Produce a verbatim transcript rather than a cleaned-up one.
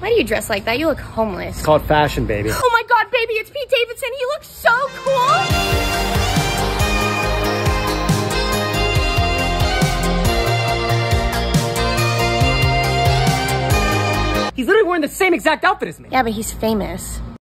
Why do you dress like that? You look homeless. It's called fashion, baby. Oh my God, baby, it's Pete Davidson. He looks so cool. He's literally wearing the same exact outfit as me. Yeah, but he's famous.